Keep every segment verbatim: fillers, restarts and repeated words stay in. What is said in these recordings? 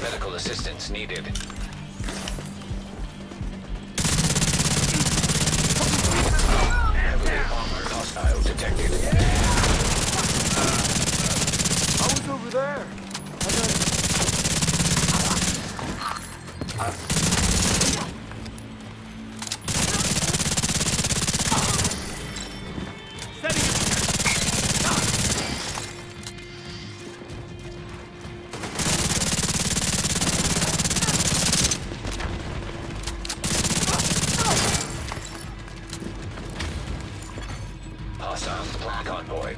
Medical assistance needed. Heavily armored hostile detected. I was over there. Hostile supply convoy.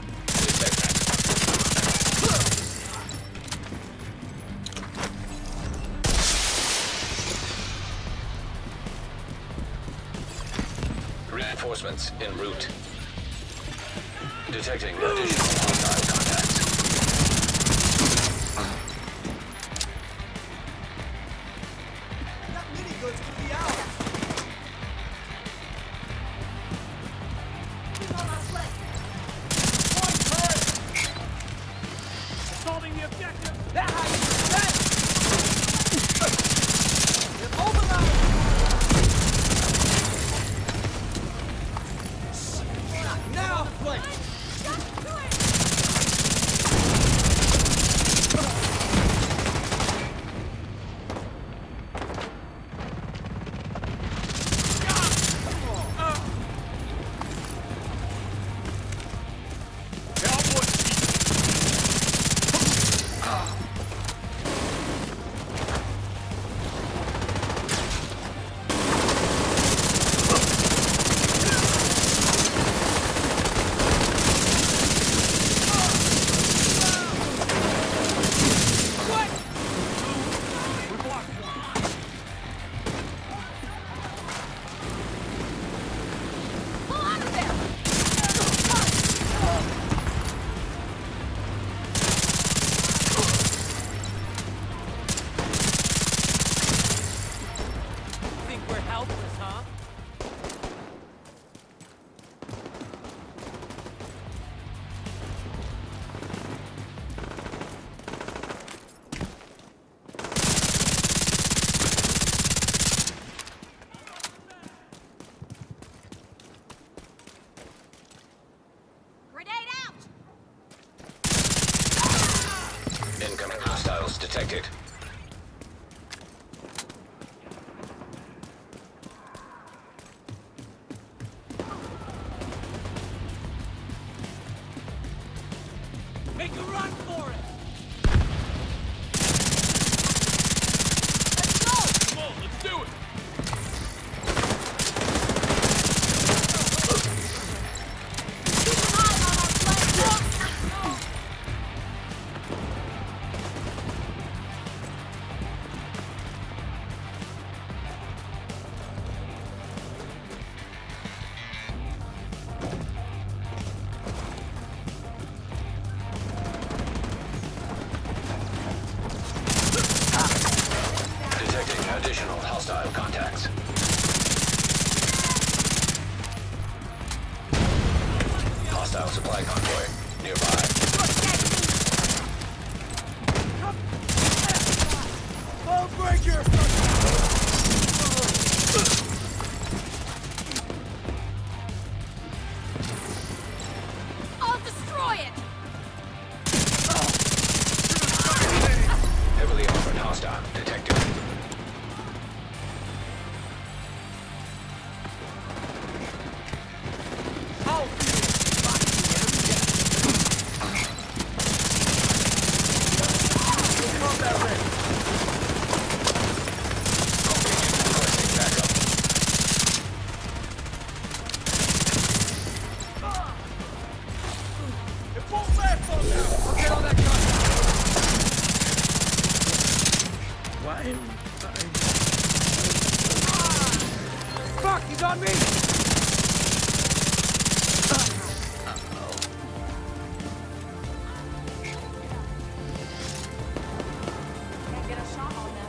Reinforcements en route. Detecting additional hostile contacts. That minigoods could be ours. Assaulting the objective! That has been overload! Now play! Incoming hostiles detected. Make a run for it! Let's go! Come on, let's do it! Keep an eye on our flank! Detecting additional hostile contacts. Hostile supply convoy nearby. Bone breaker! I'll destroy it! Heavily armored hostile detected. Fuck, he's on me! Can't get a shot on them.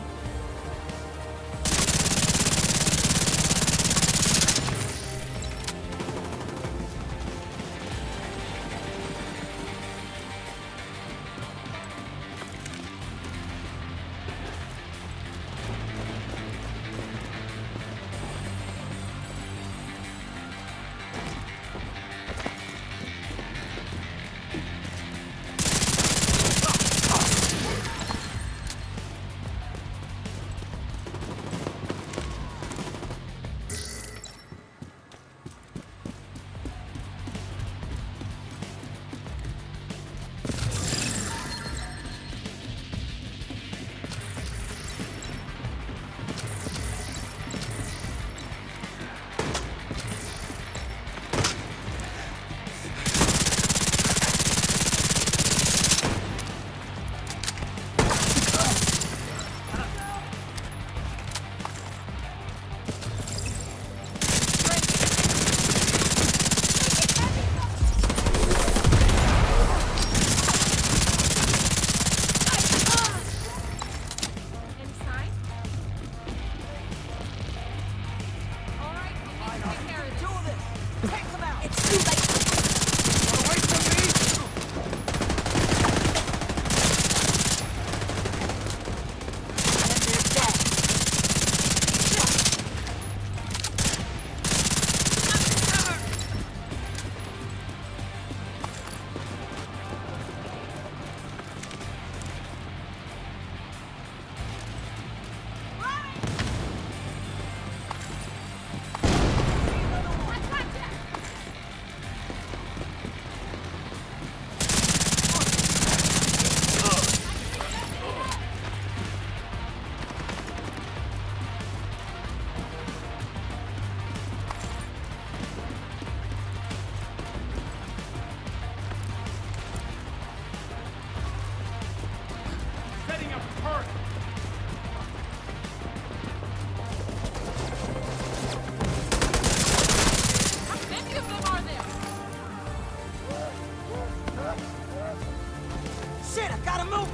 Hurt! How many of them are there? Shit, I gotta move!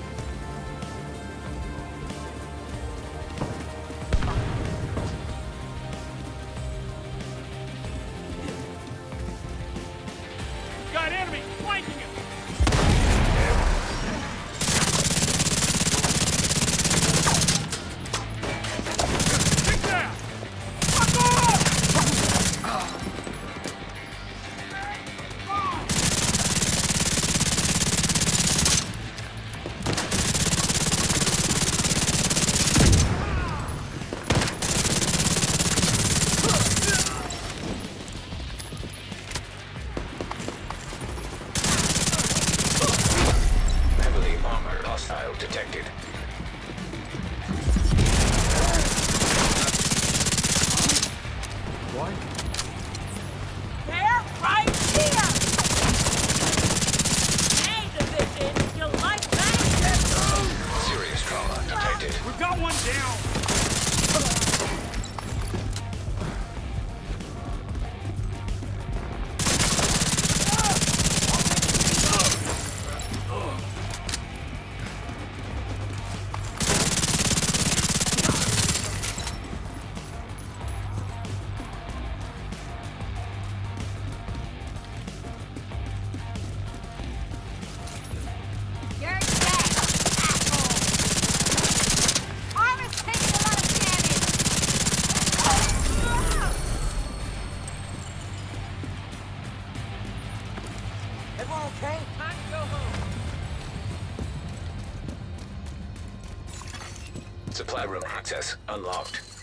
Got enemies flanking him! Take that! Fuck off! Heavily armored hostile detected. They're right here! Hey, Division, you like that? Serious trauma detected. We've got one down! You're dead, asshole! Arm is taking a lot of damage! Everyone okay? Time to go home. Supply room access unlocked.